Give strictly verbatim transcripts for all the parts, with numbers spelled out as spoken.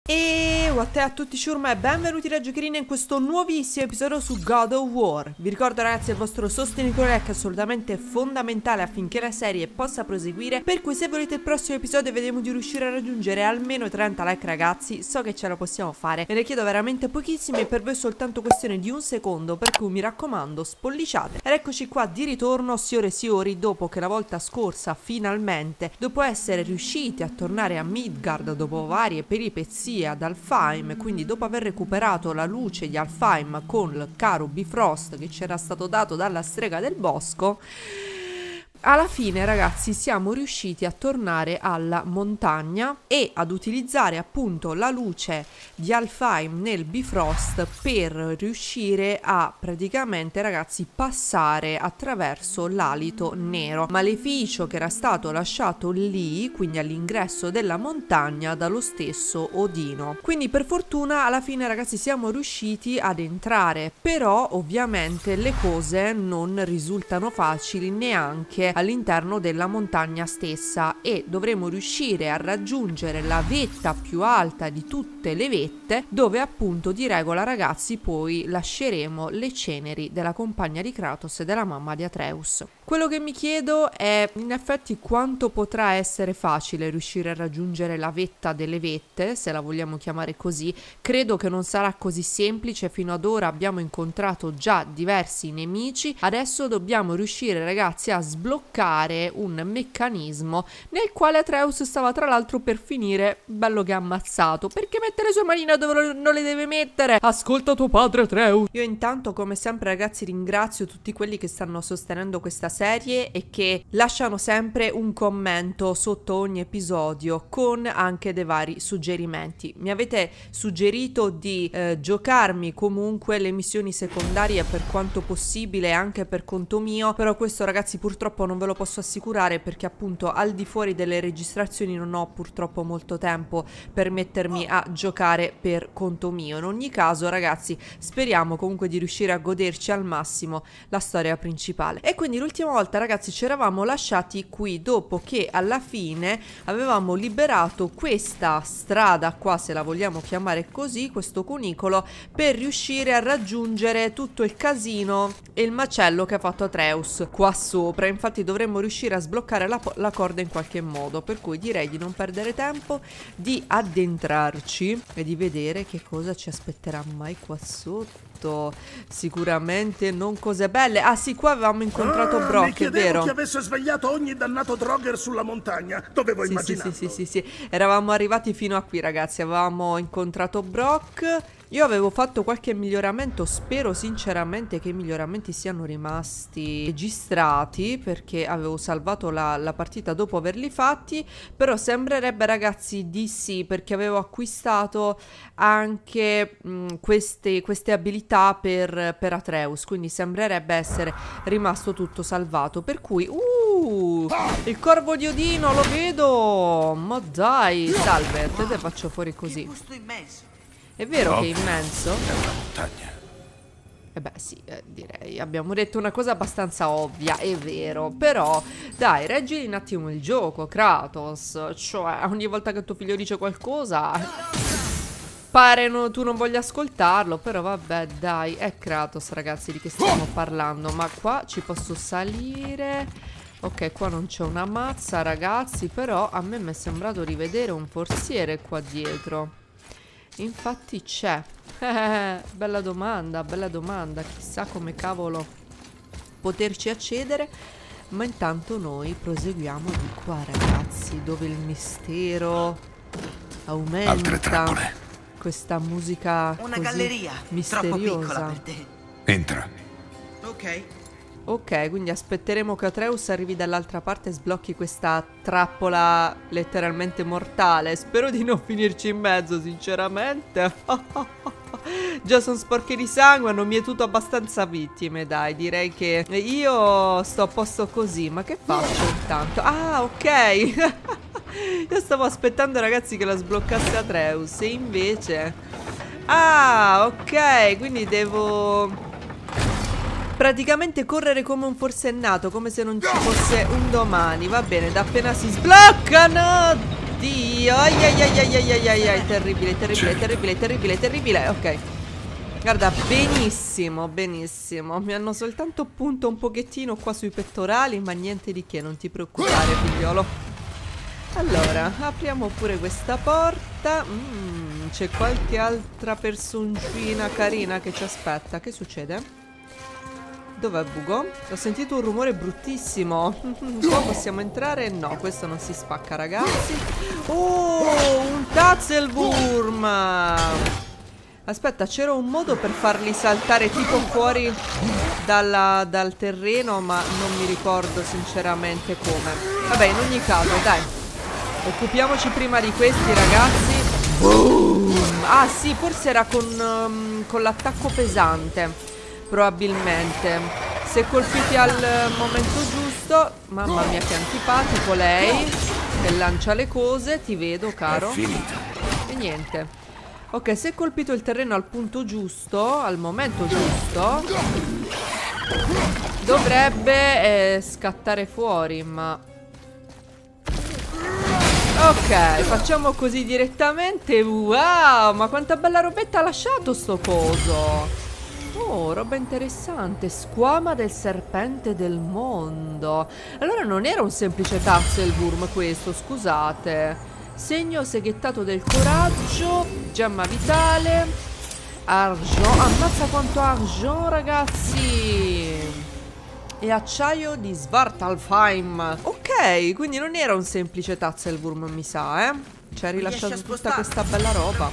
E what a tutti ciurma e benvenuti da Giocherina in questo nuovissimo episodio su God of War. Vi ricordo ragazzi il vostro sostenitore che è assolutamente fondamentale affinché la serie possa proseguire, per cui se volete il prossimo episodio vediamo di riuscire a raggiungere almeno i trenta like ragazzi, so che ce la possiamo fare. Ve ne chiedo veramente pochissimi e per voi è soltanto questione di un secondo, per cui mi raccomando spolliciate. Ed eccoci qua di ritorno, signore e signori, dopo che la volta scorsa finalmente, dopo essere riusciti a tornare a Midgard dopo varie peripezie ad Alfheim, quindi dopo aver recuperato la luce di Alfheim con il caro Bifrost che c'era stato dato dalla strega del bosco, alla fine ragazzi siamo riusciti a tornare alla montagna e ad utilizzare appunto la luce di Alfheim nel Bifrost per riuscire a praticamente ragazzi passare attraverso l'alito nero, maleficio che era stato lasciato lì, quindi all'ingresso della montagna dallo stesso Odino. Quindi per fortuna alla fine ragazzi siamo riusciti ad entrare, però ovviamente le cose non risultano facili neanche all'interno della montagna stessa e dovremo riuscire a raggiungere la vetta più alta di tutte le vette, dove appunto di regola ragazzi poi lasceremo le ceneri della compagna di Kratos e della mamma di Atreus. Quello che mi chiedo è in effetti quanto potrà essere facile riuscire a raggiungere la vetta delle vette, se la vogliamo chiamare così. Credo che non sarà così semplice, fino ad ora abbiamo incontrato già diversi nemici, adesso dobbiamo riuscire ragazzi a sbloccare un meccanismo nel quale Atreus stava tra l'altro per finire bello che ammazzato. Perché mette le sue manine dove non le deve mettere? Ascolta tuo padre Atreus. Io intanto come sempre ragazzi ringrazio tutti quelli che stanno sostenendo questa serie e che lasciano sempre un commento sotto ogni episodio con anche dei vari suggerimenti. Mi avete suggerito di eh, giocarmi comunque le missioni secondarie per quanto possibile anche per conto mio, però questo ragazzi purtroppo non ve lo posso assicurare perché appunto al di fuori delle registrazioni non ho purtroppo molto tempo per mettermi a giocare per conto mio. In ogni caso ragazzi speriamo comunque di riuscire a goderci al massimo la storia principale. E quindi l'ultima volta ragazzi ci eravamo lasciati qui dopo che alla fine avevamo liberato questa strada qua, se la vogliamo chiamare così, questo cunicolo, per riuscire a raggiungere tutto il casino e il macello che ha fatto Atreus qua sopra. Infatti dovremmo riuscire a sbloccare la, la corda in qualche modo, per cui direi di non perdere tempo, di addentrarci e di vedere che cosa ci aspetterà mai qua sotto. Sicuramente non cose belle. Ah sì, qua avevamo incontrato ah, Brock, è vero. Che avesse svegliato ogni dannato Draugr sulla montagna. Dovevo sì, immaginarlo. Sì, sì, sì, sì, sì. Eravamo arrivati fino a qui ragazzi, avevamo incontrato Brock. Io avevo fatto qualche miglioramento, spero sinceramente che i miglioramenti siano rimasti registrati perché avevo salvato la, la partita dopo averli fatti, però sembrerebbe ragazzi di sì, perché avevo acquistato anche mh, queste, queste abilità per, per Atreus, quindi sembrerebbe essere rimasto tutto salvato, per cui uh, il corvo di Odino lo vedo, ma dai, salve, te te faccio fuori così. È vero no, che è immenso? È una montagna. Eh beh sì, eh, direi, abbiamo detto una cosa abbastanza ovvia, è vero. Però, dai, reggi un attimo il gioco, Kratos. Cioè, ogni volta che tuo figlio dice qualcosa pare no, tu non voglia ascoltarlo. Però vabbè, dai, è Kratos ragazzi, di che stiamo parlando. Ma qua ci posso salire. Ok, qua non c'è una mazza ragazzi, però a me mi è sembrato rivedere un forziere qua dietro. Infatti c'è. Eh, bella domanda, bella domanda. Chissà come cavolo poterci accedere. Ma intanto noi proseguiamo di qua ragazzi, dove il mistero aumenta. Altre trappole. Questa musica una così galleria misteriosa. troppo piccola per te. Entra. Ok. Ok, quindi aspetteremo che Atreus arrivi dall'altra parte e sblocchi questa trappola letteralmente mortale. Spero di non finirci in mezzo, sinceramente. Già sono sporche di sangue, hanno mietuto abbastanza vittime, dai. Direi che io sto a posto così. Ma che faccio intanto? Ah, ok. Io stavo aspettando ragazzi che la sbloccasse Atreus e invece... Ah, ok, quindi devo... praticamente correre come un forsennato, come se non ci fosse un domani. Va bene, da appena si sbloccano Oddio. Ai ai ai ai ai ai ai ai. Terribile, terribile, terribile, terribile, terribile. Ok. Guarda, benissimo, benissimo. Mi hanno soltanto punto un pochettino qua sui pettorali, ma niente di che, non ti preoccupare, figliolo. Allora, apriamo pure questa porta. mm, C'è qualche altra personcina carina che ci aspetta. Che succede? Dov'è Bugo? Ho sentito un rumore bruttissimo. Qua possiamo entrare? No, questo non si spacca, ragazzi. Oh, un Tatzelwurm. Aspetta, c'era un modo per farli saltare tipo fuori dalla, dal terreno, ma non mi ricordo sinceramente come. Vabbè, in ogni caso, dai, occupiamoci prima di questi, ragazzi. Boom! Ah sì, forse era con, um, con l'attacco pesante, probabilmente. Se colpiti al momento giusto. Mamma mia che antipatico lei, che lancia le cose. Ti vedo, caro. È finita. E niente. Ok, se colpito il terreno al punto giusto, al momento giusto, dovrebbe eh, scattare fuori, ma... Ok, facciamo così direttamente. Wow, ma quanta bella robetta ha lasciato sto coso. Oh, roba interessante. Squama del serpente del mondo. Allora non era un semplice Tatzelwurm questo, scusate. Segno seghettato del coraggio. Gemma vitale. Argent. Ammazza quanto argent, ragazzi. E acciaio di Svartalfheim. Ok, quindi non era un semplice Tatzelwurm, mi sa, eh. Ci ha rilasciato tutta questa bella roba.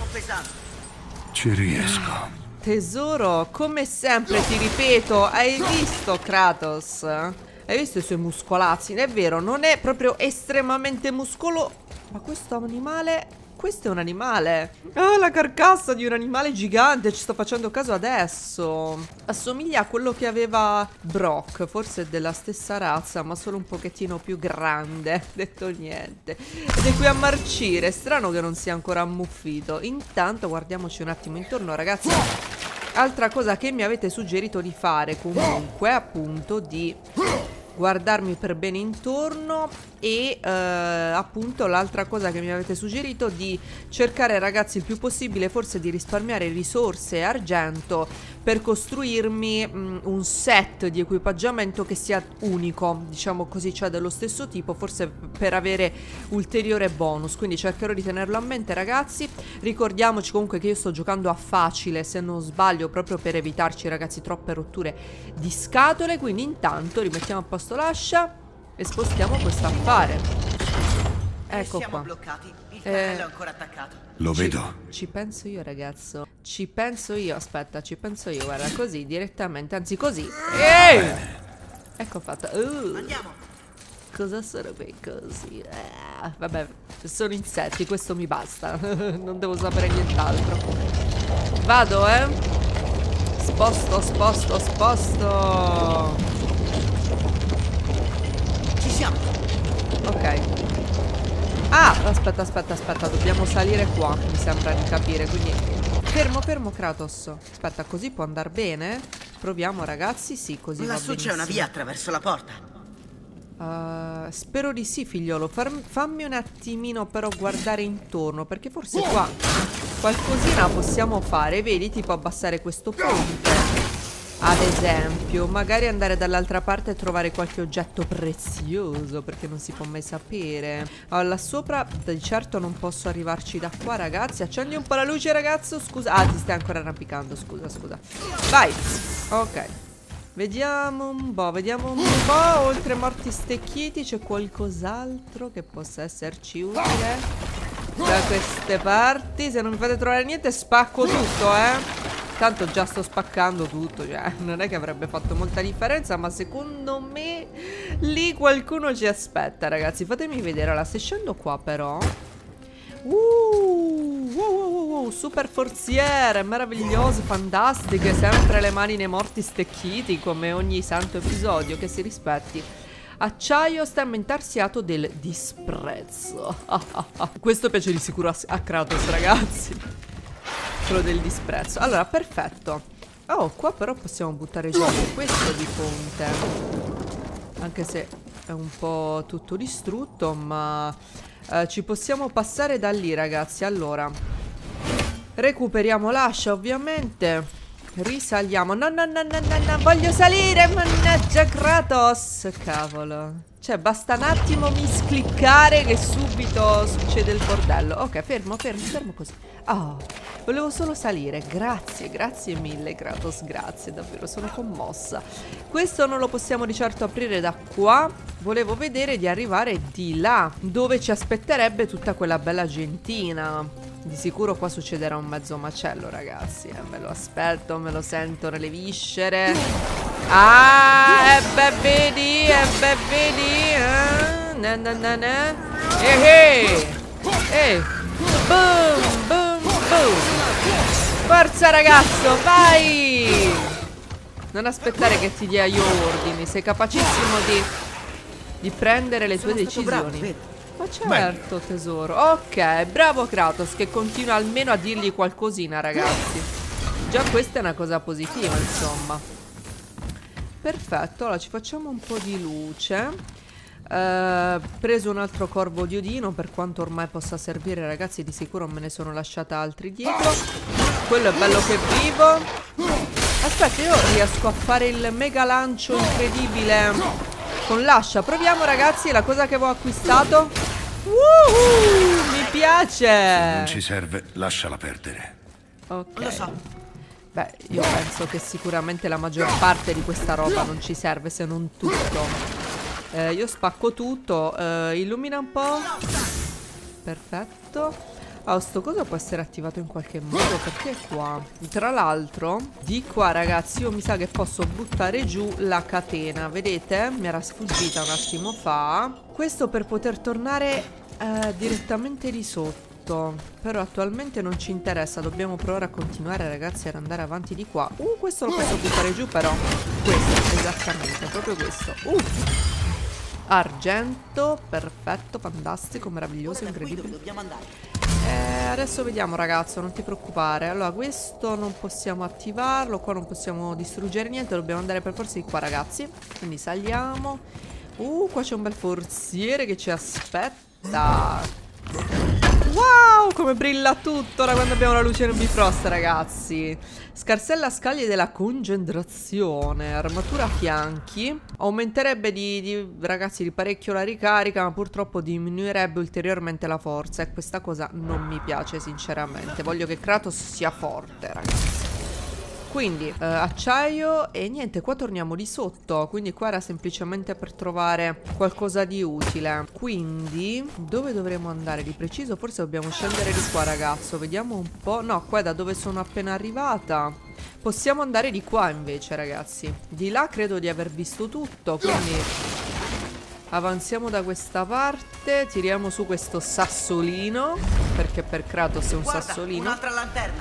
Ci riesco. Tesoro, come sempre ti ripeto, hai visto Kratos? Hai visto i suoi muscolazzi? È vero, non è proprio estremamente muscolo. Ma questo animale... Questo è un animale. Ah, la carcassa di un animale gigante. Ci sto facendo caso adesso. Assomiglia a quello che aveva Brock. Forse è della stessa razza, ma solo un pochettino più grande. Detto niente. Ed è qui a marcire. Strano che non sia ancora ammuffito. Intanto guardiamoci un attimo intorno, ragazzi. Altra cosa che mi avete suggerito di fare comunque, appunto, di guardarmi per bene intorno. E eh, appunto l'altra cosa che mi avete suggerito, di cercare, ragazzi, il più possibile forse di risparmiare risorse e argento per costruirmi mh, un set di equipaggiamento che sia unico, diciamo così, cioè dello stesso tipo, forse per avere ulteriore bonus. Quindi cercherò di tenerlo a mente, ragazzi. Ricordiamoci comunque che io sto giocando a facile, se non sbaglio, proprio per evitarci, ragazzi, troppe rotture di scatole. Quindi intanto rimettiamo a posto l'ascia e spostiamo questo affare. Ecco Siamo qua. bloccati. Il Eh, carrello è ancora attaccato. Lo ci, vedo. ci penso io, ragazzo. Ci penso io. Aspetta, ci penso io. Guarda, così direttamente. Anzi, così. Ehi! Ecco fatto. Uh, Andiamo. cosa sono quei così? Eh, vabbè, sono insetti. Questo mi basta. Non devo sapere nient'altro. Vado, eh. Sposto, sposto, sposto. Ci siamo. Ok. Ah, aspetta, aspetta, aspetta. Dobbiamo salire qua, mi sembra di capire. Quindi fermo, fermo, Kratos. Aspetta, così può andare bene? Proviamo, ragazzi. Sì, così va Lassù benissimo. c'è una via attraverso la porta. Uh, spero di sì, figliolo. Far- fammi un attimino però guardare intorno, perché forse qua qualcosina possiamo fare. Vedi, tipo abbassare questo ponte, ad esempio. Magari andare dall'altra parte e trovare qualche oggetto prezioso, perché non si può mai sapere. Allora, là sopra di certo non posso arrivarci da qua, ragazzi. Accendi un po' la luce, ragazzo. Scusa. Ah, ti stai ancora arrampicando. Scusa, scusa. Vai. Ok. Vediamo un po', vediamo un po'. Oltre morti stecchiti c'è qualcos'altro che possa esserci utile da queste parti. Se non mi fate trovare niente spacco tutto, eh. Tanto già sto spaccando tutto, cioè non è che avrebbe fatto molta differenza, ma secondo me lì qualcuno ci aspetta, ragazzi. Fatemi vedere. Allora, se scendo qua però Uh, wow, wow, wow, wow, super forziere, meravigliose, fantastiche. Sempre le mani nei morti stecchiti, come ogni santo episodio, che si rispetti. Acciaio stemma intarsiato del disprezzo. Questo piace di sicuro a, a Kratos, ragazzi. Quello del disprezzo. Allora, perfetto. Oh, qua però possiamo buttare giù anche questo di ponte, anche se è un po' tutto distrutto, ma uh, ci possiamo passare da lì, ragazzi. Allora, recuperiamo l'ascia, ovviamente. Risaliamo. No, no, no, no, no, no, voglio salire. Mannaggia Kratos. Cavolo. Cioè, basta un attimo miscliccare che subito succede il bordello. Ok, fermo, fermo, fermo così. Oh, volevo solo salire. Grazie, grazie mille Kratos, grazie, davvero, sono commossa. Questo non lo possiamo di certo aprire da qua. Volevo vedere di arrivare di là, dove ci aspetterebbe tutta quella bella gentina. Di sicuro qua succederà un mezzo macello, ragazzi. Eh, me lo aspetto, me lo sento nelle viscere. Ah, e beh, vedi, e beh, vedi. Ah, na na na na. Eh, eh. Eh. Boom, boom, boom. Forza, ragazzo, vai. Non aspettare che ti dia io ordini. Sei capacissimo di, di prendere le tue decisioni. Bravo, ma certo, tesoro. Ok, bravo Kratos, che continua almeno a dirgli qualcosina, ragazzi. Già questa è una cosa positiva, insomma. Perfetto, allora ci facciamo un po' di luce. eh, Preso un altro corvo di Odino, per quanto ormai possa servire, ragazzi. Di sicuro me ne sono lasciata altri dietro. Quello è bello che vivo. Aspetta, io riesco a fare il mega lancio incredibile con l'ascia. Proviamo, ragazzi, la cosa che avevo acquistato. Uh, mi piace. Se non ci serve, lasciala perdere. Ok. Lo so. Beh, io penso che sicuramente la maggior parte di questa roba non ci serve, se non tutto. eh, Io spacco tutto. eh, Illumina un po'. Perfetto. Ah, sto coso può essere attivato in qualche modo, perché è qua. Tra l'altro, di qua, ragazzi, io mi sa che posso buttare giù la catena. Vedete? Mi era sfuggita un attimo fa. Questo per poter tornare eh, direttamente di sotto. Però attualmente non ci interessa. Dobbiamo provare a continuare, ragazzi, ad andare avanti di qua. Uh, questo lo posso buttare giù, però. Questo, esattamente, proprio questo. Uh Argento, perfetto, fantastico, meraviglioso, incredibile. Dove dobbiamo andare? Eh, adesso vediamo, ragazzo, non ti preoccupare. Allora, questo non possiamo attivarlo. Qua non possiamo distruggere niente. Dobbiamo andare per forza di qua, ragazzi. Quindi saliamo. Uh, qua c'è un bel forziere che ci aspetta. Wow, come brilla tutto da quando abbiamo la luce nel bifrost, ragazzi. Scarsella scaglie della concentrazione. Armatura a fianchi. Aumenterebbe di, di, ragazzi, di parecchio la ricarica, ma purtroppo diminuirebbe ulteriormente la forza. E questa cosa non mi piace, sinceramente. Voglio che Kratos sia forte, ragazzi. Quindi eh, acciaio e niente, qua torniamo di sotto. Quindi qua era semplicemente per trovare qualcosa di utile. Quindi dove dovremo andare di preciso? Forse dobbiamo scendere di qua, ragazzo. Vediamo un po'. No, qua è da dove sono appena arrivata. Possiamo andare di qua invece, ragazzi. Di là credo di aver visto tutto. Quindi avanziamo da questa parte. Tiriamo su questo sassolino, perché per Kratos è un Guarda, sassolino. Un'altra lanterna.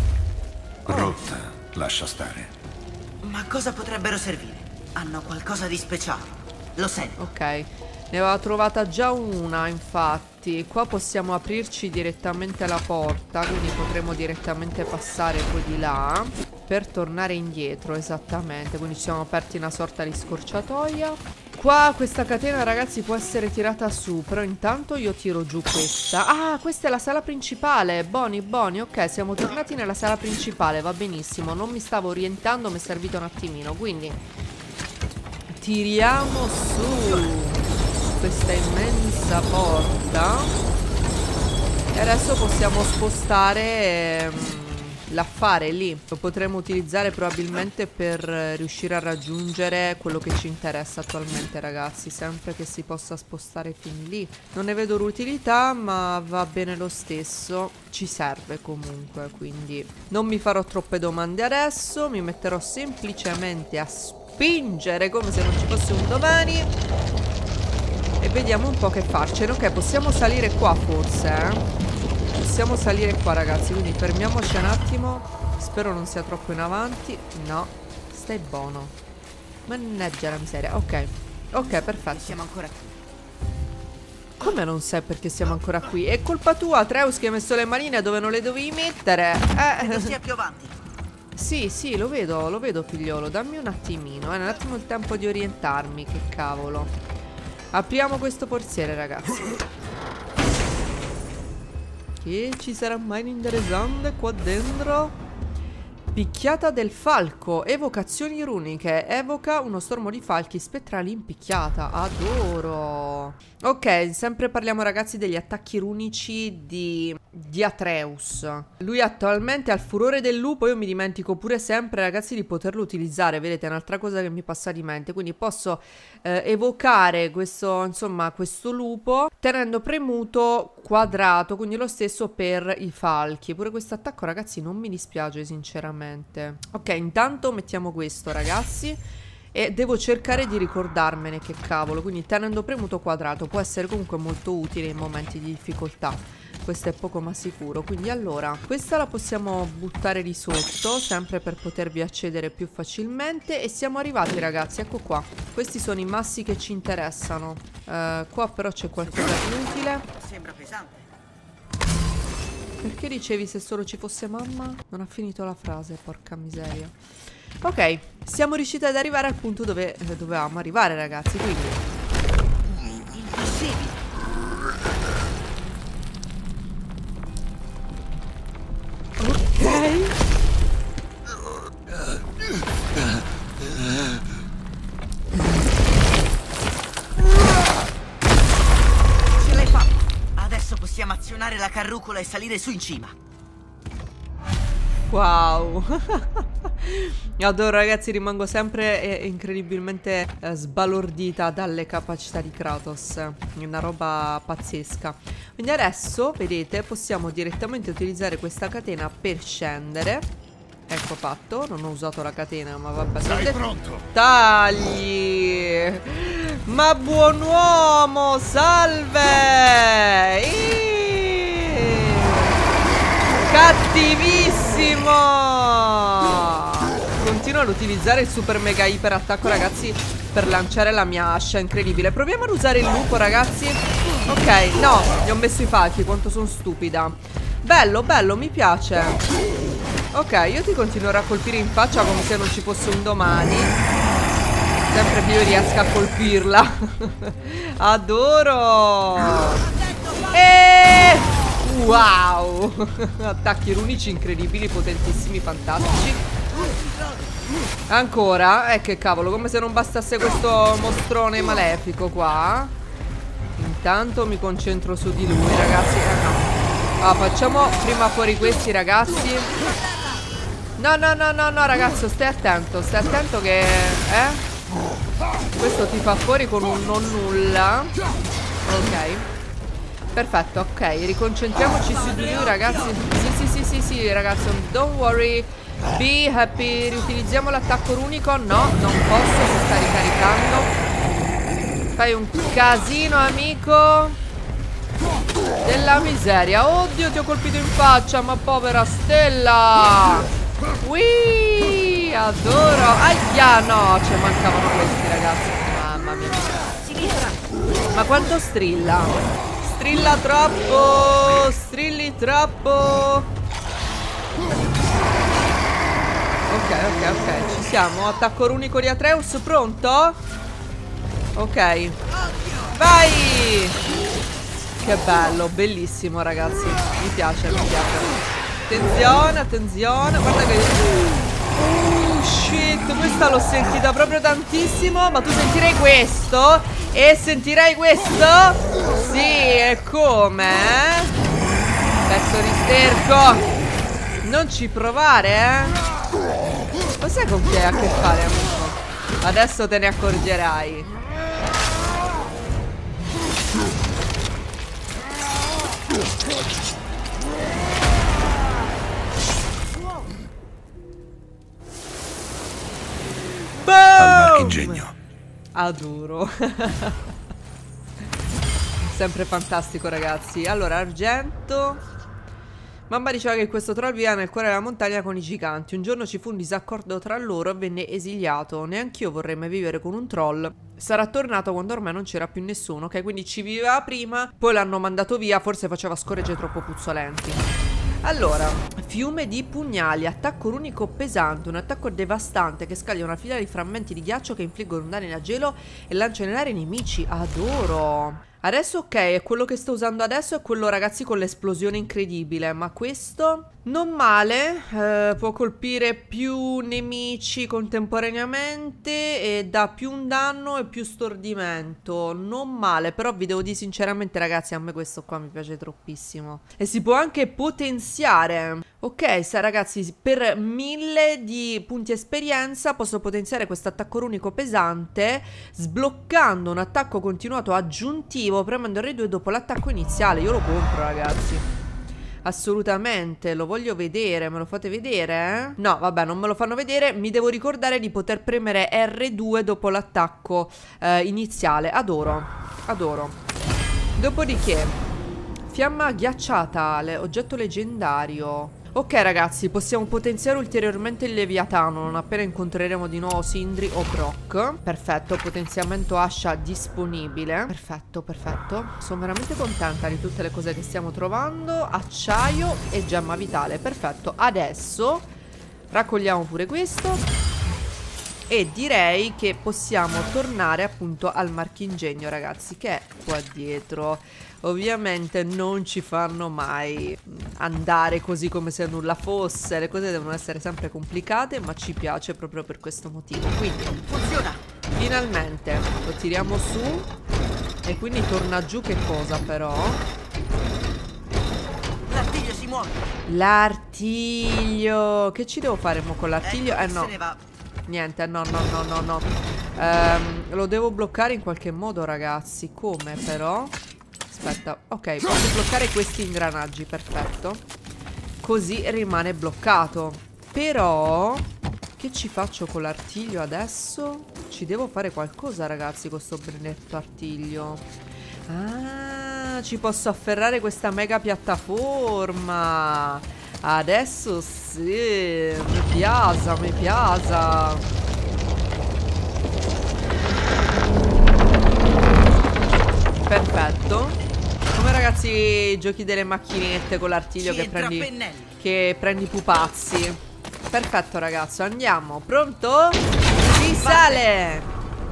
Rotta, lascia stare. Ma cosa potrebbero servire? Hanno qualcosa di speciale. Lo sento. Ok, ne aveva trovata già una, infatti. Qua possiamo aprirci direttamente la porta, quindi potremo direttamente passare poi di là per tornare indietro, esattamente. Quindi ci siamo aperti una sorta di scorciatoia. Qua questa catena, ragazzi, può essere tirata su, però intanto io tiro giù questa. Ah, questa è la sala principale. Boni, boni, ok, siamo tornati nella sala principale, va benissimo. Non mi stavo orientando, mi è servito un attimino. Quindi tiriamo su questa immensa porta e adesso possiamo spostare ehm, l'affare lì. Lo potremo utilizzare probabilmente per riuscire a raggiungere quello che ci interessa attualmente, ragazzi. Sempre che si possa spostare fin lì. Non ne vedo l'utilità, ma va bene lo stesso. Ci serve comunque, quindi non mi farò troppe domande adesso. Mi metterò semplicemente a spingere come se non ci fosse un domani e vediamo un po' che farcene. Ok, possiamo salire qua forse, eh? Possiamo salire qua, ragazzi, quindi fermiamoci un attimo. Spero non sia troppo in avanti. No, stai buono. Mannaggia la miseria. Ok, ok, perfetto. Siamo ancora qui. Come non sai perché siamo ancora qui? È colpa tua, Atreus, che hai messo le manine dove non le dovevi mettere. Eh. Credo sia più avanti. Sì, sì, lo vedo, lo vedo, figliolo. Dammi un attimino, eh, un attimo il tempo di orientarmi. Che cavolo. Apriamo questo forziere, ragazzi. Che ci sarà mai di interessante qua dentro? Picchiata del falco, evocazioni runiche, evoca uno stormo di falchi spettrali in picchiata, adoro. Ok, sempre parliamo ragazzi degli attacchi runici di, di Atreus. Lui attualmente ha il furore del lupo, io mi dimentico pure sempre ragazzi di poterlo utilizzare, vedete, è un'altra cosa che mi passa di mente, quindi posso eh, evocare questo, insomma, questo lupo tenendo premuto quadrato, quindi lo stesso per i falchi. Pure questo attacco ragazzi non mi dispiace sinceramente. Ok, intanto mettiamo questo ragazzi e devo cercare di ricordarmene che cavolo, quindi tenendo premuto quadrato può essere comunque molto utile in momenti di difficoltà, questo è poco ma sicuro. Quindi allora questa la possiamo buttare di sotto sempre per potervi accedere più facilmente e siamo arrivati ragazzi, ecco qua, questi sono i massi che ci interessano. uh, qua però c'è qualcosa di utile. Sembra pesante. Perché dicevi se solo ci fosse mamma? Non ha finito la frase, porca miseria. Ok, siamo riusciti ad arrivare al punto dove eh, dovevamo arrivare ragazzi, quindi Impossibile. ok. Ce l'hai fatta. Adesso possiamo azionare la carrucola e salire su in cima. Wow. Adoro ragazzi, rimango sempre eh, incredibilmente eh, sbalordita dalle capacità di Kratos. È una roba pazzesca. Quindi adesso, vedete, possiamo direttamente utilizzare questa catena per scendere. Ecco fatto, non ho usato la catena, ma vabbè. Sei pronto? Tagli! Ma buon uomo, salve! Iii! Cattivissimo! Continuo ad utilizzare il super mega iper attacco ragazzi per lanciare la mia ascia, incredibile. Proviamo ad usare il lupo ragazzi. Ok, no, gli ho messo i falchi, quanto sono stupida. Bello, bello, mi piace. Ok, io ti continuerò a colpire in faccia come se non ci fosse un domani. Sempre che io riesca a colpirla. Adoro. E wow. Attacchi runici incredibili, potentissimi, fantastici. Ancora? Eh che cavolo, come se non bastasse questo mostrone malefico qua. Intanto mi concentro su di lui ragazzi. Eh no. Ah, facciamo prima fuori questi ragazzi. No, no, no, no, no, ragazzo, stai attento, stai attento che... Eh? Questo ti fa fuori con un non nulla. Ok. Perfetto, ok, riconcentriamoci su di lui, ragazzi. Sì, sì, sì, sì, sì, ragazzi, don't worry. Be happy. Riutilizziamo l'attacco runico. No, non posso, si sta ricaricando. Fai un casino, amico. Della miseria. Oddio, ti ho colpito in faccia, ma povera stella. Wii, adoro. Aia, no, ci mancavano questi ragazzi. Mamma mia. Ma quanto strilla? Strilla troppo. Strilli troppo. Ok, ok, ok, ci siamo. Attacco runico di Atreus, pronto? Ok. Vai. Che bello, bellissimo ragazzi. Mi piace, mi piace. Attenzione, attenzione. Guarda che... Oh shit, questa l'ho sentita proprio tantissimo. Ma tu sentirai questo? E sentirai questo? Sì, e come? Pezzo di sterco. Non ci provare, eh? Ma sai con chi hai a che fare, amico? Adesso te ne accorgerai. Al marchingegno. Adoro. Sempre fantastico ragazzi. Allora, argento. Mamma diceva che questo troll viveva nel cuore della montagna con i giganti. Un giorno ci fu un disaccordo tra loro e venne esiliato. Neanch'io vorrei mai vivere con un troll. Sarà tornato quando ormai non c'era più nessuno. Ok, quindi ci viveva prima, poi l'hanno mandato via. Forse faceva scorregge troppo puzzolenti. Allora, fiume di pugnali, attacco runico pesante, un attacco devastante che scaglia una fila di frammenti di ghiaccio che infliggono un danno a gelo e lancia nell'aria i nemici. Adoro. Adesso ok, è quello che sto usando adesso, è quello ragazzi con l'esplosione incredibile. Ma questo non male, eh, può colpire più nemici contemporaneamente e dà più un danno e più stordimento. Non male, però vi devo dire sinceramente ragazzi, a me questo qua mi piace troppissimo. E si può anche potenziare. Ok, sa ragazzi, per mille di punti esperienza posso potenziare questo attacco unico pesante sbloccando un attacco continuato aggiuntivo premendo R due dopo l'attacco iniziale. Io lo compro ragazzi, assolutamente, lo voglio vedere. Me lo fate vedere? Eh? No, vabbè, non me lo fanno vedere. Mi devo ricordare di poter premere R due dopo l'attacco eh, iniziale. Adoro, adoro. Dopodiché fiamma ghiacciata, le oggetto leggendario. Ok ragazzi, possiamo potenziare ulteriormente il Leviatano non appena incontreremo di nuovo Sindri o Brock. Perfetto, potenziamento ascia disponibile. Perfetto, perfetto. Sono veramente contenta di tutte le cose che stiamo trovando. Acciaio e gemma vitale. Perfetto, adesso raccogliamo pure questo e direi che possiamo tornare appunto al marchingegno ragazzi, che è qua dietro. Ovviamente non ci fanno mai andare così come se nulla fosse. Le cose devono essere sempre complicate, ma ci piace proprio per questo motivo. Quindi funziona. Finalmente lo tiriamo su. E quindi torna giù che cosa però? L'artiglio si muove. L'artiglio. Che ci devo fare mo con l'artiglio? Eh no, niente, no, no, no, no, no. Ehm, lo devo bloccare in qualche modo ragazzi. Come però? Aspetta, ok, posso bloccare questi ingranaggi, perfetto. Così rimane bloccato. Però che ci faccio con l'artiglio adesso? Ci devo fare qualcosa ragazzi con sto benedetto artiglio. Ah, ci posso afferrare questa mega piattaforma. Adesso sì, mi piace, mi piace. Perfetto. Come ragazzi giochi delle macchinette con l'artiglio che prendi, che prendi pupazzi. Perfetto ragazzo, andiamo. Pronto? Si sale.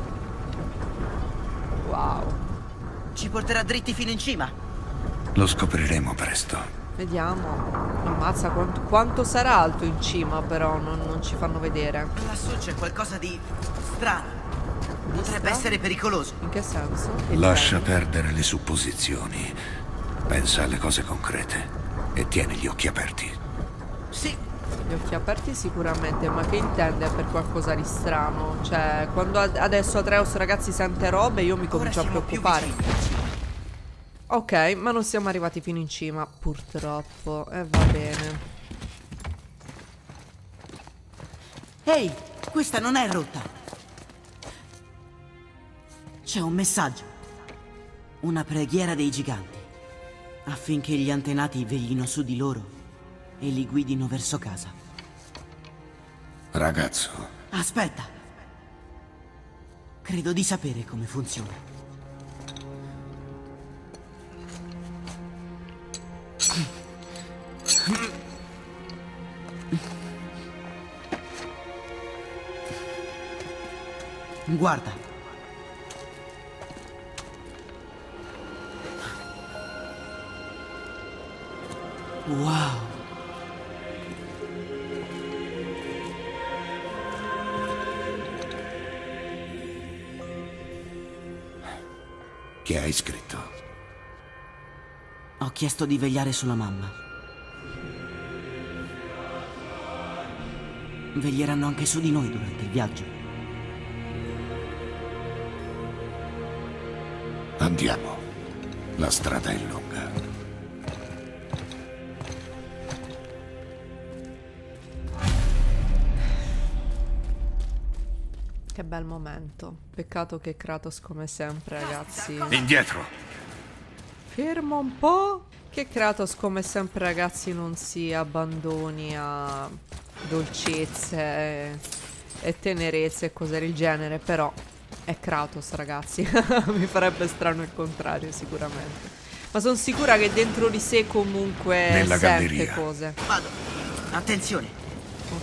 Wow. Ci porterà dritti fino in cima. Lo scopriremo presto. Vediamo. Ammazza quanto, quanto sarà alto in cima. Però non, non ci fanno vedere. Lassù c'è qualcosa di strano. Potrebbe essere pericoloso. In che senso? Lascia perdere le supposizioni. Pensa alle cose concrete e tieni gli occhi aperti. Sì. Gli occhi aperti sicuramente. Ma che intende per qualcosa di strano? Cioè, quando ad adesso Atreus ragazzi sente robe, io mi comincio a preoccupare. Ok, ma non siamo arrivati fino in cima, purtroppo. E eh, va bene. Ehi, questa non è rotta. C'è un messaggio. Una preghiera dei giganti. Affinché gli antenati veglino su di loro e li guidino verso casa. Ragazzo. Aspetta. Credo di sapere come funziona. Guarda. Wow. Che hai scritto? Ho chiesto di vegliare sulla mamma. Veglieranno anche su di noi durante il viaggio. Andiamo. La strada è lunga. Che bel momento. Peccato che Kratos come sempre ragazzi. Indietro. Fermo un po'. Che Kratos come sempre ragazzi non si abbandoni a dolcezze e, e tenerezze e cose del genere. Però è Kratos ragazzi. Mi farebbe strano il contrario sicuramente. Ma sono sicura che dentro di sé comunque Nella sente galleria. cose. Vado. Attenzione.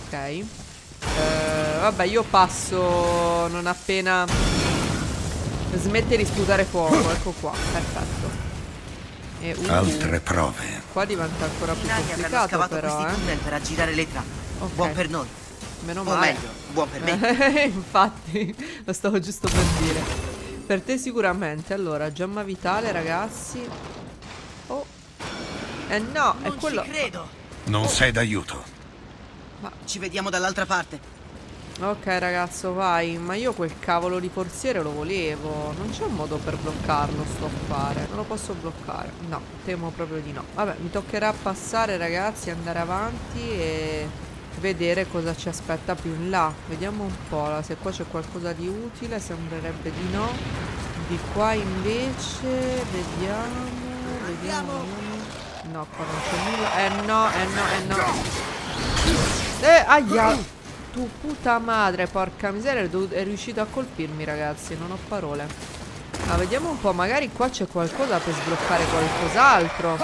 Ok. Uh, vabbè io passo non appena Smette di sputare fuoco. Ecco qua, perfetto. E, uh, Altre prove. Qua diventa ancora più I nani avranno complicato scavato però, questi eh. tunnel per aggirare le trappe. Ok. Buon per noi. Meno O male. meglio, buon per me. Infatti, lo stavo giusto per dire. Per te sicuramente. Allora, gemma vitale, ragazzi. Oh. Eh no, è Non quello. ci credo. Non sei d'aiuto. Ci vediamo dall'altra parte. Ok ragazzo, vai. Ma io quel cavolo di forziere lo volevo. Non c'è un modo per bloccarlo sto affare. Non lo posso bloccare. No, temo proprio di no. Vabbè, mi toccherà passare ragazzi, andare avanti e vedere cosa ci aspetta più in là. Vediamo un po', se qua c'è qualcosa di utile. Sembrerebbe di no. Di qua invece vediamo. Vediamo. No, qua non c'è nulla. Eh no, eh no, eh no. Eh, aia. Tu puta madre, porca miseria, è, è riuscito a colpirmi ragazzi, non ho parole. Ma vediamo un po', magari qua c'è qualcosa per sbloccare qualcos'altro.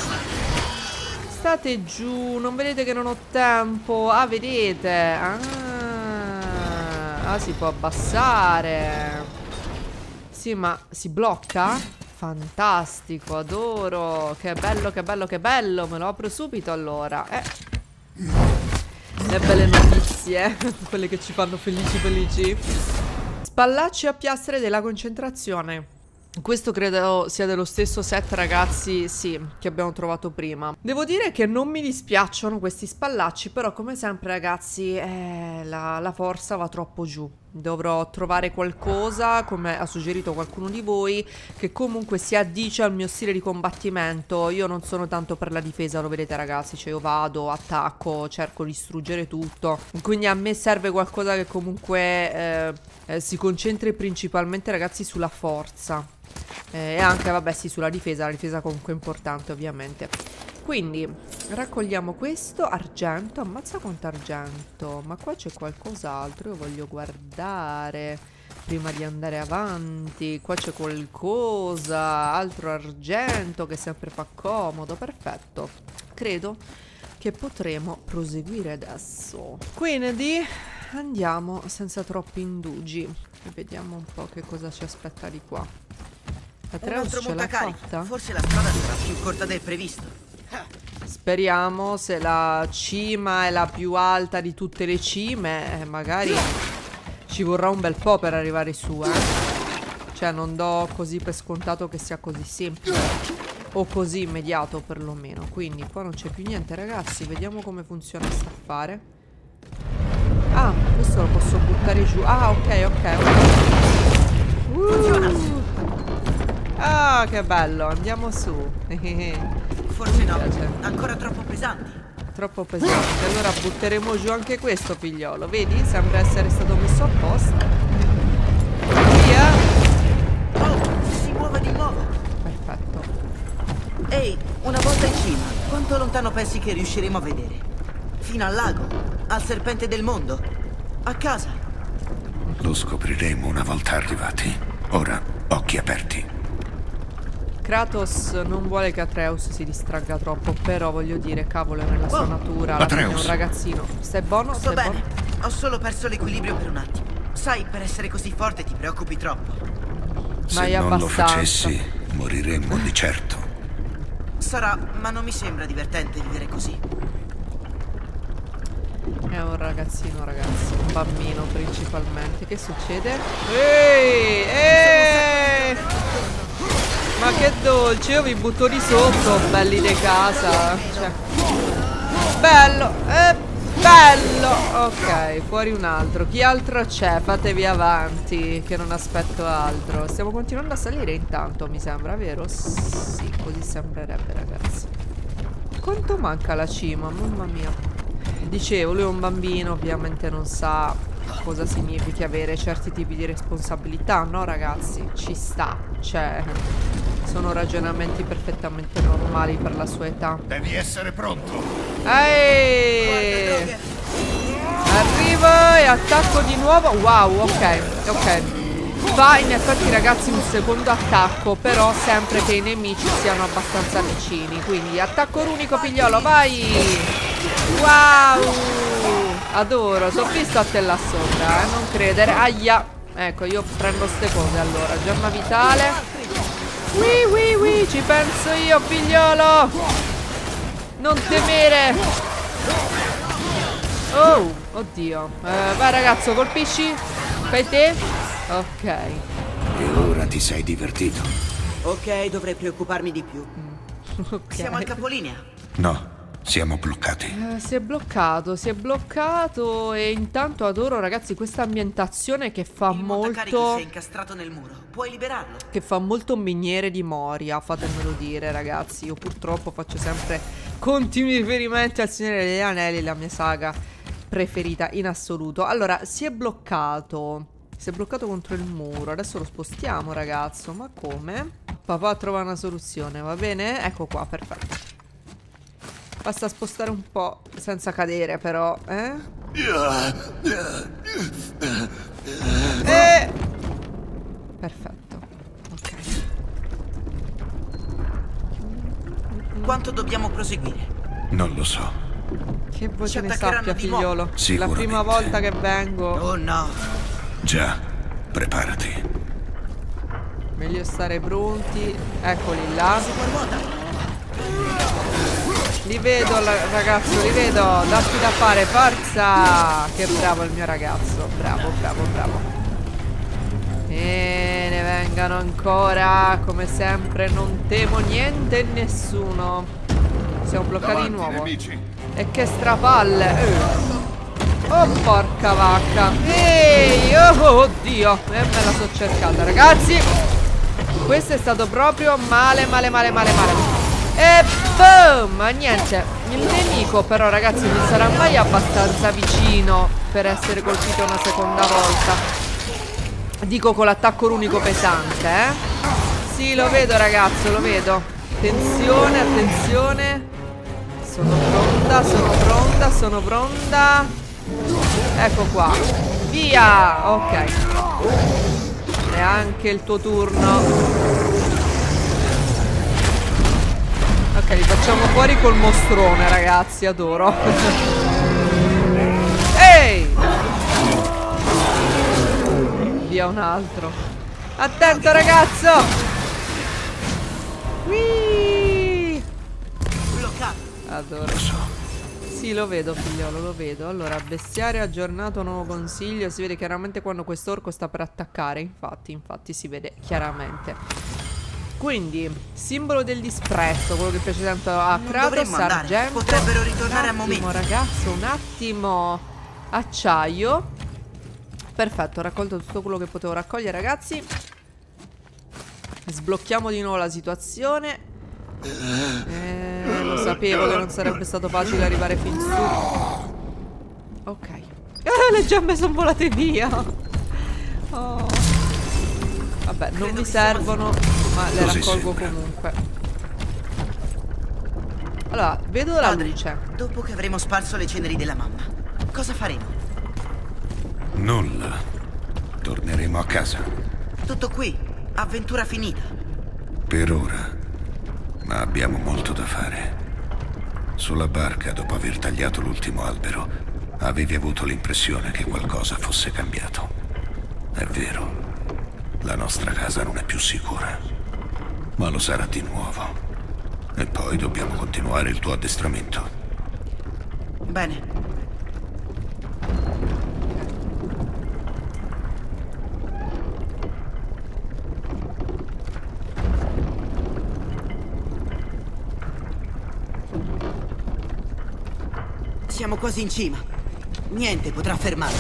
State giù, non vedete che non ho tempo? Ah, vedete? Ah, ah si può abbassare. Sì, ma si blocca? Fantastico, adoro. Che bello, che bello, che bello. Me lo apro subito allora. Eh... Le belle notizie, quelle che ci fanno felici felici. Spallacci a piastre della concentrazione. Questo credo sia dello stesso set ragazzi, sì, che abbiamo trovato prima. Devo dire che non mi dispiacciono questi spallacci, però come sempre ragazzi eh, la, la forza va troppo giù. Dovrò trovare qualcosa, come ha suggerito qualcuno di voi, che comunque si addice al mio stile di combattimento. Io non sono tanto per la difesa, lo vedete ragazzi, cioè io vado, attacco, cerco di distruggere tutto. Quindi a me serve qualcosa che comunque eh, eh, si concentri principalmente ragazzi sulla forza. Eh, e anche vabbè sì sulla difesa, la difesa comunque è importante ovviamente. Quindi raccogliamo questo argento. Ammazza quanto argento. Ma qua c'è qualcos'altro. Io voglio guardare prima di andare avanti. Qua c'è qualcosa. Altro argento che sempre fa comodo. Perfetto. Credo che potremo proseguire adesso. Quindi andiamo senza troppi indugi e vediamo un po' che cosa ci aspetta di qua. Atreus ce l'ha fatta? Forse la strada sarà più corta del previsto. Speriamo, se la cima è la più alta di tutte le cime, eh, magari ci vorrà un bel po' per arrivare su, eh. Cioè non do così per scontato che sia così semplice o così immediato perlomeno. Quindi qua non c'è più niente ragazzi, vediamo come funziona sta affare. Ah, questo lo posso buttare giù. Ah, ok, ok, ok. uh. Ah, che bello, andiamo su. Forse no, ancora troppo pesanti. Troppo pesante. Allora butteremo giù anche questo figliolo. Vedi? Sembra essere stato messo apposta. Via. Oh, si muove di nuovo. Perfetto. Ehi, una volta in cima, quanto lontano pensi che riusciremo a vedere? Fino al lago? Al serpente del mondo? A casa? Lo scopriremo una volta arrivati. Ora, occhi aperti. Kratos non vuole che Atreus si distragga troppo, però voglio dire, cavolo, è nella sua natura. Alla fine è un ragazzino. Stai buono? Sto Stai bene. buono? Ho solo perso l'equilibrio per un attimo. Sai, per essere così forte ti preoccupi troppo. Ma è Se non lo abbastanza. facessi, moriremmo di certo. Sarà, ma non mi sembra divertente vivere così. È un ragazzino, ragazzi. Un bambino principalmente. Che succede? Ehi! Ehi! Ma che dolce, io vi butto di sotto, belli di casa. Cioè. Bello, eh, bello. Ok, fuori un altro. Chi altro c'è? Fatevi avanti, che non aspetto altro. Stiamo continuando a salire intanto, mi sembra, vero? Sì, così sembrerebbe, ragazzi. Quanto manca la cima, mamma mia. Dicevo, lui è un bambino, ovviamente non sa cosa significhi avere certi tipi di responsabilità, no ragazzi? Ci sta, cioè, sono ragionamenti perfettamente normali per la sua età. Devi essere pronto. Ehi! Arrivo e attacco di nuovo. Wow, ok, ok. Fa in effetti ragazzi un secondo attacco, però sempre che i nemici siano abbastanza vicini. Quindi attacco unico figliolo, vai! Wow! Adoro, t'ho visto a te là sopra, eh, non credere. Aia! Ecco, io prendo ste cose allora. Gemma vitale. Ui ui ui, ci penso io, figliolo. Non temere. Oh, oddio. eh, Vai ragazzo, colpisci. Fai te. Ok. E ora ti sei divertito? Ok, dovrei preoccuparmi di più. Ok. Siamo al capolinea. No, siamo bloccati. Eh, si è bloccato, si è bloccato. E intanto adoro, ragazzi, questa ambientazione che fa Il montacarichi molto... si è incastrato nel muro. Puoi liberarlo. Che fa molto miniere di Moria, fatemelo dire, ragazzi. Io purtroppo faccio sempre continui riferimenti al Signore degli Anelli, la mia saga preferita in assoluto. Allora, si è bloccato. Si è bloccato contro il muro. Adesso lo spostiamo, ragazzo. Ma come? Papà trova una soluzione, va bene? Ecco qua, perfetto. Basta spostare un po' senza cadere, però, eh? Eh! Perfetto. Ok. Quanto dobbiamo proseguire? Non lo so. Che vuoi Ci ce ne attaccheranno sappia, di nuovo. figliolo? La Sicuramente. prima volta che vengo. Oh no. Già, preparati. Meglio stare pronti. Eccoli là. Li vedo, la- ragazzo, li vedo. Datti da fare, forza. Che bravo il mio ragazzo. Bravo, bravo, bravo. E ne vengano ancora. Come sempre, non temo niente e nessuno. Siamo bloccati di nuovo. E che strapalle. Eh. Oh porca vacca. Ehi, oh oddio. E me la so cercata, ragazzi. Questo è stato proprio male, male, male, male, male. E boom. Ma niente. Il nemico però, ragazzi, non sarà mai abbastanza vicino per essere colpito una seconda volta. Dico con l'attacco unico pesante, eh. Sì, lo vedo, ragazzo, lo vedo. Attenzione, attenzione. Sono pronta, sono pronta, sono pronta. Ecco qua. Via. Ok. E anche il tuo turno. Ok, li facciamo fuori col mostrone, ragazzi. Adoro. Ehi. Via un altro. Attento, ragazzo. Whee! Bloccato. Adoro. Sì, lo vedo, figliolo, lo vedo. Allora, bestiario aggiornato, nuovo consiglio. Si vede chiaramente quando quest'orco sta per attaccare. Infatti, infatti si vede chiaramente. Quindi, simbolo del disprezzo, quello che piace tanto a Non Kratos, dovremmo andare. argento. Potrebbero ritornare a Un attimo, momenti. ragazzo, un attimo. Acciaio. Perfetto, ho raccolto tutto quello che potevo raccogliere, ragazzi. Sblocchiamo di nuovo la situazione. Eh, lo sapevo che non sarebbe stato facile arrivare fin su. Ok. Eh, le gemme sono volate via. Oh. Vabbè, non mi servono, ma le Così raccolgo sembra. comunque. Allora, vedo la Padre, luce. dopo che avremo sparso le ceneri della mamma, cosa faremo? Nulla. Torneremo a casa. Tutto qui, avventura finita. Per ora. Ma abbiamo molto da fare. Sulla barca, dopo aver tagliato l'ultimo albero, avevi avuto l'impressione che qualcosa fosse cambiato. È vero. La nostra casa non è più sicura. Ma lo sarà di nuovo. E poi dobbiamo continuare il tuo addestramento. Bene. Siamo quasi in cima. Niente potrà fermarci.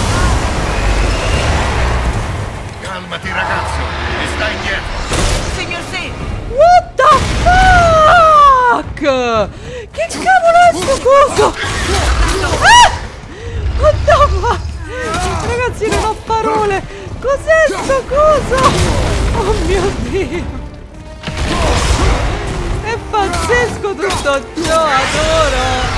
Calmati, ragazzo, e stai indietro. Signor Sì! What the fuck? Che cavolo è sto coso? Ah! What the fuck? Ragazzi, non ho parole. Cos'è sto coso? Oh mio Dio. È pazzesco tutto ciò, adoro.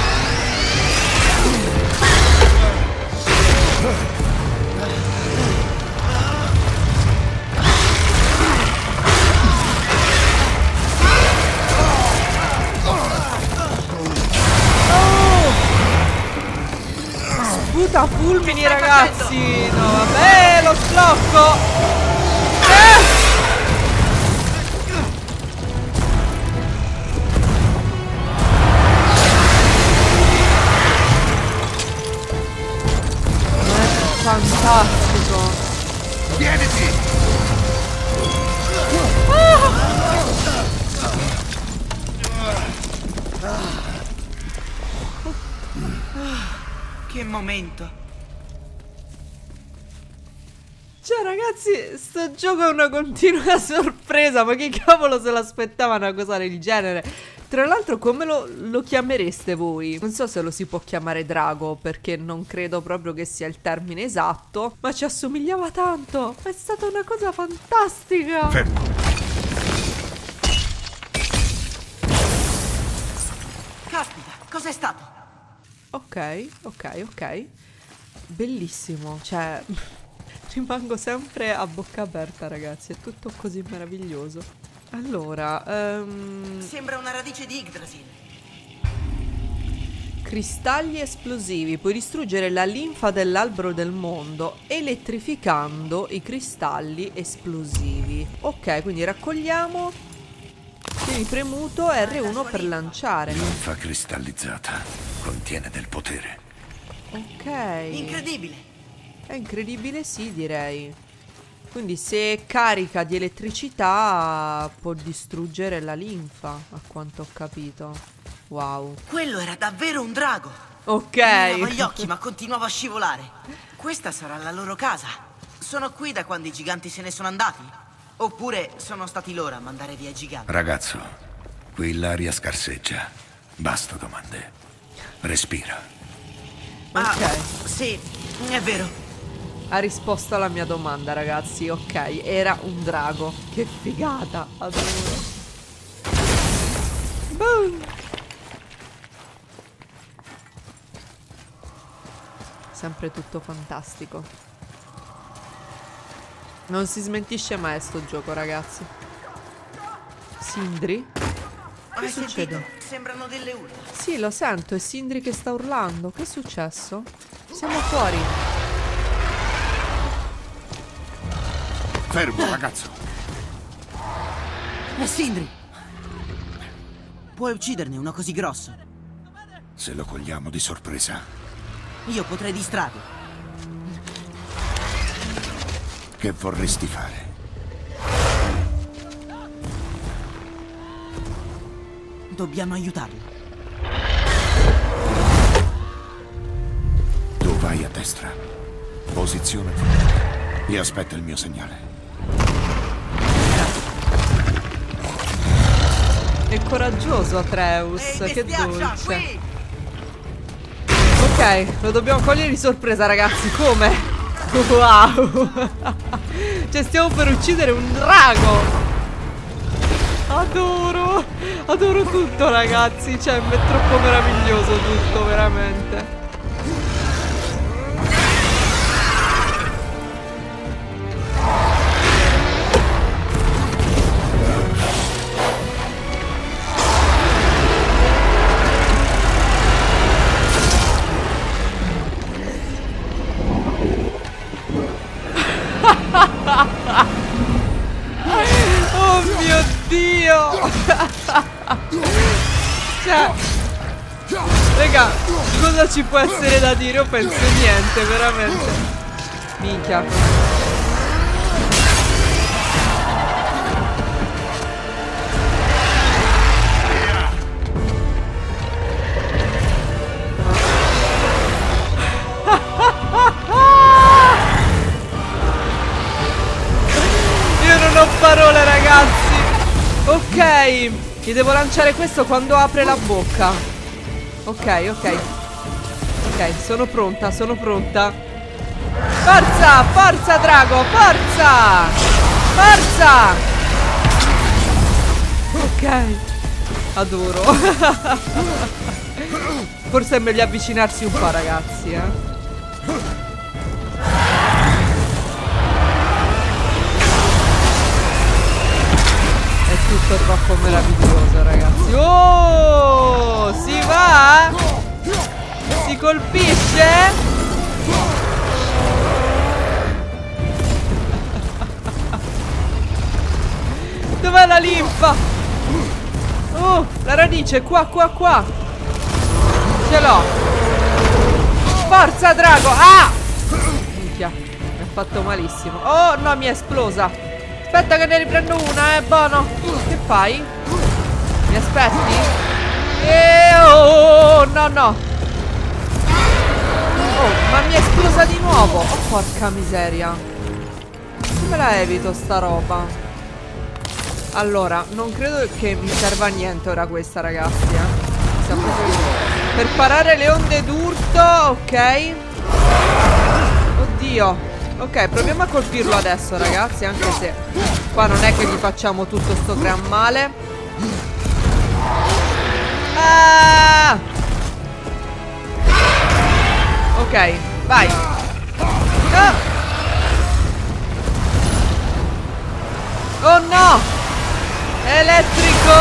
Sputa fulmini, ragazzi. No, vabbè, lo sblocco. Eh! Fantastico. Tieniti! Che momento. Cioè, ragazzi, sto gioco è una continua sorpresa. Ma che cavolo se l'aspettava una cosa del genere? Tra l'altro, come lo, lo chiamereste voi? Non so se lo si può chiamare drago, perché non credo proprio che sia il termine esatto, ma ci assomigliava tanto. È stata una cosa fantastica. Fermo. Caspita, cos'è stato? Ok, ok, ok. Bellissimo. Cioè, rimango sempre a bocca aperta, ragazzi. È tutto così meraviglioso. Allora, um... sembra una radice di Yggdrasil. cristalli esplosivi. Puoi distruggere la linfa dell'albero del mondo elettrificando i cristalli esplosivi. Ok, quindi raccogliamo. Tieni premuto erre uno per lanciare. Linfa cristallizzata. Contiene del potere. Ok. Incredibile. È incredibile, sì, direi. Quindi se è carica di elettricità può distruggere la linfa, a quanto ho capito. Wow. Quello era davvero un drago. Ok. Mi lavo gli occhi ma continuava a scivolare. Questa sarà la loro casa. Sono qui da quando i giganti se ne sono andati? Oppure sono stati loro a mandare via i giganti? Ragazzo, qui l'aria scarseggia. Basta domande. Respira. Ah, Ok. sì, è vero. Ha risposto alla mia domanda, ragazzi. Ok, era un drago. Che figata, adoro. Boom. Sempre tutto fantastico. Non si smentisce mai sto gioco, ragazzi. Sindri? Che Hai succede? sentito? Sembrano delle urla. Sì, lo sento, è Sindri che sta urlando. Che è successo? Siamo fuori. Fermo, ragazzo. È Sindri. Puoi ucciderne uno così grosso? Se lo cogliamo di sorpresa. Io potrei distrarlo. Che vorresti fare? Dobbiamo aiutarlo. Tu vai a destra. Posizionati. E aspetta il mio segnale. È coraggioso Atreus, Ehi, che bestiaccia, dolce. qui! Ok, lo dobbiamo cogliere di sorpresa, ragazzi. Come? Wow. Cioè, stiamo per uccidere un drago. Adoro. Adoro tutto, ragazzi. Cioè, è troppo meraviglioso tutto, veramente. Oh mio Dio. Cioè, raga, cosa ci può essere da dire? Io penso niente, veramente. Minchia. Io non ho parole, ragazzi. Ok, gli devo lanciare questo quando apre la bocca. Ok, ok. Ok, sono pronta, sono pronta. Forza, forza drago, forza. Forza. Ok. Adoro. Forse è meglio avvicinarsi un po', ragazzi, eh. È tutto troppo meraviglioso, ragazzi. Oh, si va? Si colpisce? la linfa. Oh, la radice, qua, qua, qua. Ce l'ho. Forza, drago. Ah! Minchia, mi ha fatto malissimo. Oh, no, mi è esplosa. Aspetta che ne riprendo una, eh, buono. Che fai? Mi aspetti? E oh, no, no. Oh, ma mi è esplosa di nuovo. Oh, porca miseria. Come la evito sta roba? Allora, non credo che mi serva a niente ora questa, ragazzi, eh. Siamo proprio... Per parare le onde d'urto, ok. Oddio. Ok, proviamo a colpirlo adesso, ragazzi, anche se qua non è che gli facciamo tutto sto gran male. Ah! Ok, vai. Ah! Oh no! Elettrico!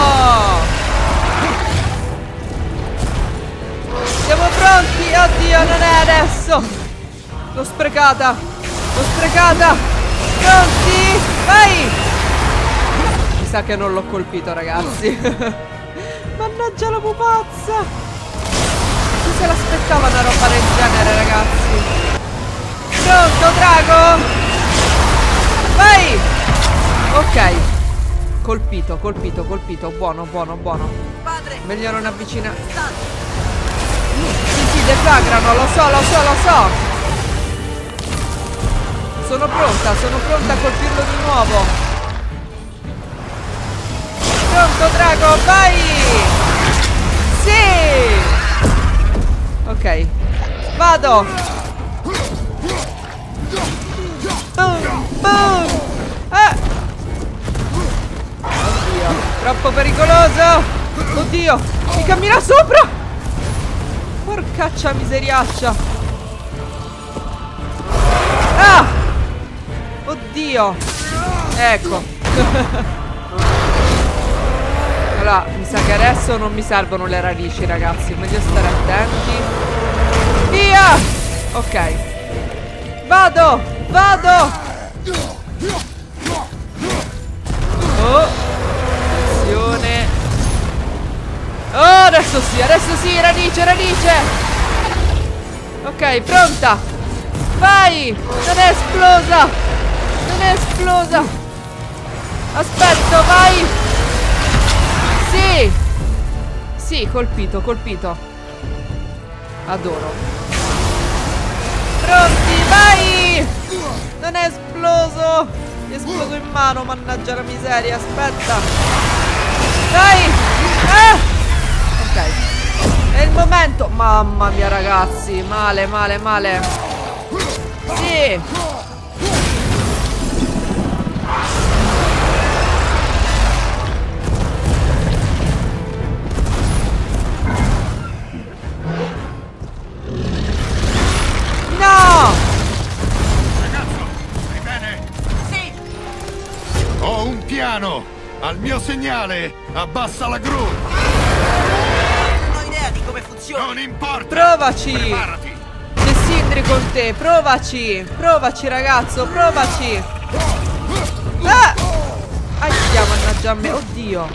Siamo pronti? Oddio, non è adesso! L'ho sprecata! L'ho sprecata! Pronti? Vai! Mi sa che non l'ho colpito, ragazzi. Mannaggia la pupazza! Chi se l'aspettava una roba del genere, ragazzi? Pronto, drago? Vai! Ok. Colpito, colpito, colpito. Buono, buono, buono. Meglio non avvicinare. Sì, sì, deflagrano, lo so, lo so, lo so. Sono pronta, sono pronta a colpirlo di nuovo. Pronto, drago, vai! Sì! Ok, vado! Boom, boom! Ah! Oddio, troppo pericoloso! Oddio, mi cammina sopra! Porcaccia miseriaccia! Ah! Oddio! Ecco! Allora, mi sa che adesso non mi servono le radici, ragazzi. Meglio stare attenti. Via! Ok. Vado! Vado! Oh! Attenzione! Oh, adesso sì, adesso sì, radice, radice! Ok, pronta! Vai! Non è esplosa! Non è esplosa! Aspetto, vai! Sì! Sì, colpito, colpito. Adoro. Pronti, vai! Non è esploso! Mi è esploso in mano, mannaggia la miseria, aspetta! Dai! Ah! Ok. È il momento! Mamma mia, ragazzi! Male, male, male! Sì! No! Ragazzo, stai bene? Sì! Ho un piano! Al mio segnale, abbassa la gru! Non ho idea di come funziona. Non importa! Provaci! Preparati! C'è Sindri con te, provaci! Provaci, ragazzo, provaci! Ah! Aia, mannaggia a me, oddio!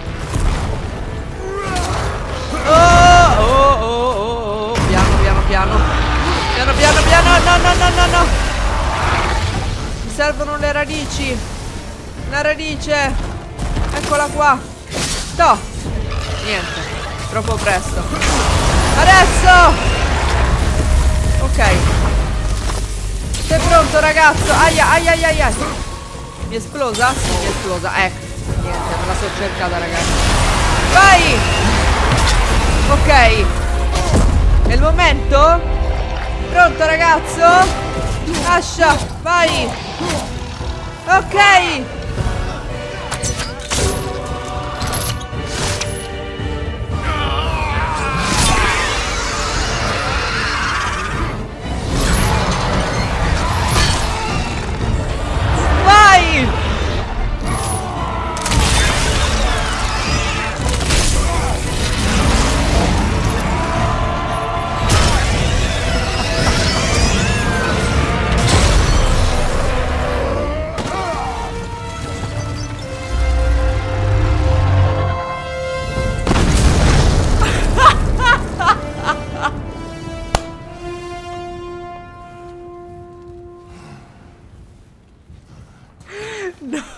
Oh, oh, oh, oh, oh, piano, piano, piano! Piano, piano, piano, no, no, no, no, no! Mi servono le radici! Una radice! Eccola qua! No! Niente, troppo presto! Adesso! Ok. Sei pronto, ragazzo? Aia, aia, aia, aia. Mi è esplosa? Sì, mi è esplosa. Ecco. Niente, me la so cercata, ragazzi. Vai! Ok. È il momento? Pronto, ragazzo? Lascia, vai! Ok! Vai!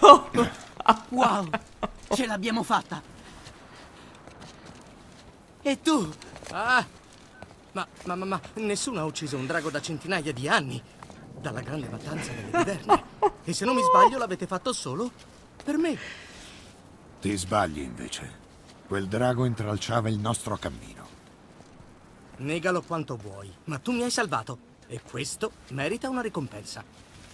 Wow, ce l'abbiamo fatta. E tu? Ah, ma, ma, ma, ma nessuno ha ucciso un drago da centinaia di anni, dalla grande mattanza delle Viverne. E se non mi sbaglio l'avete fatto solo per me. Ti sbagli invece. Quel drago intralciava il nostro cammino. Negalo quanto vuoi, ma tu mi hai salvato. E questo merita una ricompensa.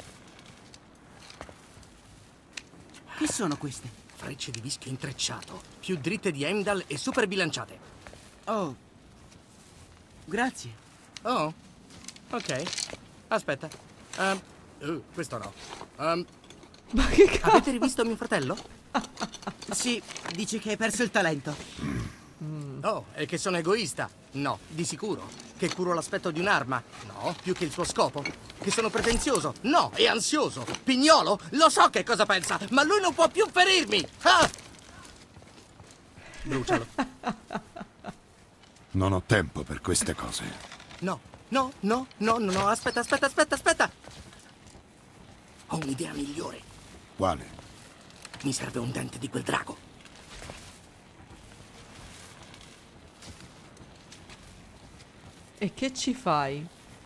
Che sono queste? Frecce di vischio intrecciato, più dritte di Heimdall e super bilanciate. Oh, grazie. Oh, ok. Aspetta. Um, uh, questo no. Um, Ma che cazzo? avete rivisto mio fratello? Sì, dice che hai perso il talento. Oh, e che sono egoista? No, di sicuro. Che curo l'aspetto di un'arma? No, più che il suo scopo. Che sono pretenzioso? No, e ansioso. Pignolo? Lo so che cosa pensa, ma lui non può più ferirmi! Ah! Brucialo. Non ho tempo per queste cose. No, no, no, no, no, no, aspetta, aspetta, aspetta, aspetta! Ho un'idea migliore. Quale? Mi serve un dente di quel drago. E che ci fai?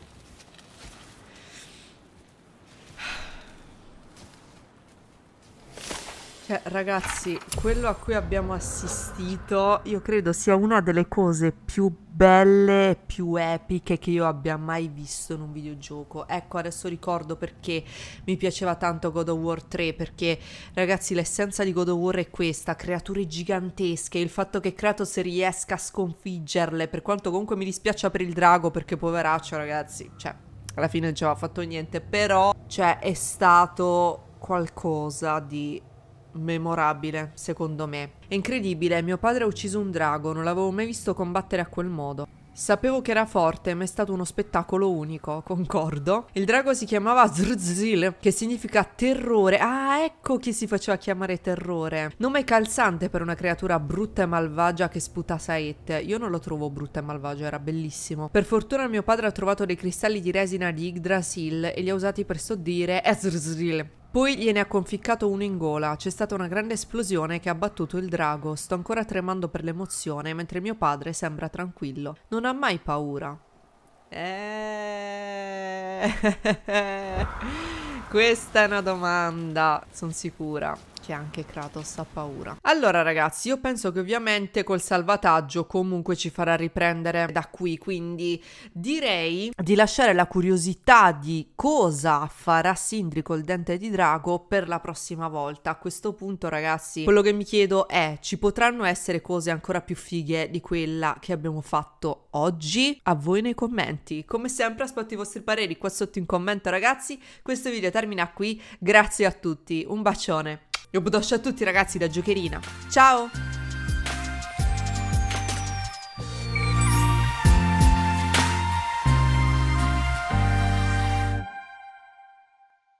Cioè, ragazzi, quello a cui abbiamo assistito, io credo sia una delle cose più belle e più epiche che io abbia mai visto in un videogioco. Ecco, adesso ricordo perché mi piaceva tanto God of War tre, perché, ragazzi, l'essenza di God of War è questa: creature gigantesche, il fatto che Kratos riesca a sconfiggerle, per quanto comunque mi dispiaccia per il drago, perché poveraccio, ragazzi, cioè, alla fine non ci aveva fatto niente, però, cioè, è stato qualcosa di memorabile, secondo me. È incredibile, mio padre ha ucciso un drago, non l'avevo mai visto combattere a quel modo. Sapevo che era forte, ma è stato uno spettacolo unico, concordo. Il drago si chiamava Zrzil, che significa terrore. Ah, ecco chi si faceva chiamare terrore. Nome calzante per una creatura brutta e malvagia che sputa saette. Io non lo trovo brutta e malvagia, era bellissimo. Per fortuna mio padre ha trovato dei cristalli di resina di Yggdrasil e li ha usati per soddire Zrzil. Poi gliene ha conficcato uno in gola. C'è stata una grande esplosione che ha abbattuto il drago. Sto ancora tremando per l'emozione, mentre mio padre sembra tranquillo. Non ha mai paura. Eh... Questa è una domanda. Sono sicura che anche Kratos ha paura. Allora, ragazzi, io penso che ovviamente col salvataggio comunque ci farà riprendere da qui, quindi direi di lasciare la curiosità di cosa farà Sindri col dente di drago per la prossima volta. A questo punto, ragazzi, quello che mi chiedo è: ci potranno essere cose ancora più fighe di quella che abbiamo fatto oggi? A voi nei commenti. Come sempre aspetto i vostri pareri qua sotto in commento, ragazzi. Questo video termina qui, grazie a tutti, un bacione. Io a tutti, ragazzi, da Giocherina. Ciao!